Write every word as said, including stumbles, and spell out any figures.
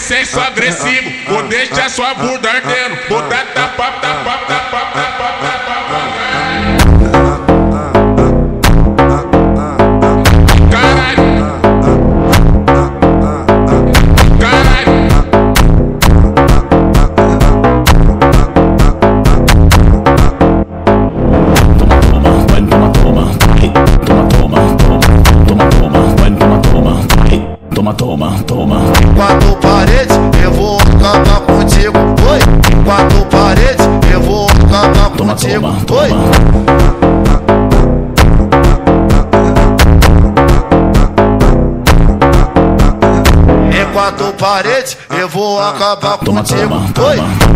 sexo agressivo, vou deixar sua bunda ardendo. Vou dar tapa, tapa, tapa, tapa, tapa. Caralho. Caralho. Toma, toma, toma. Quatro paredes, eu vou acabar contigo. Oi, quatro paredes, eu vou acabar Toma, contigo. toma, toma. Oi. Em quatro paredes, eu vou acabar Toma, contigo. toma, Oi. toma.